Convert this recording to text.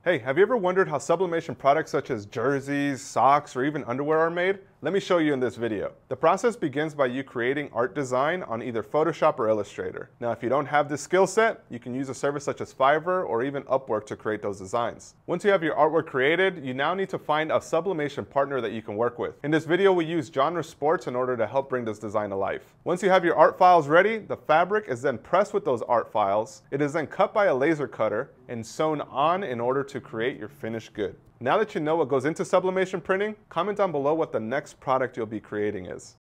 Hey, have you ever wondered how sublimation products such as jerseys, socks, or even underwear are made? Let me show you in this video. The process begins by you creating art design on either Photoshop or Illustrator. Now, if you don't have this skill set, you can use a service such as Fiverr or even Upwork to create those designs. Once you have your artwork created, you now need to find a sublimation partner that you can work with. In this video, we use Genre Sports in order to help bring this design to life. Once you have your art files ready, the fabric is then pressed with those art files. It is then cut by a laser cutter and sewn on in order to create your finished good. Now that you know what goes into sublimation printing, comment down below what the next product you'll be creating is.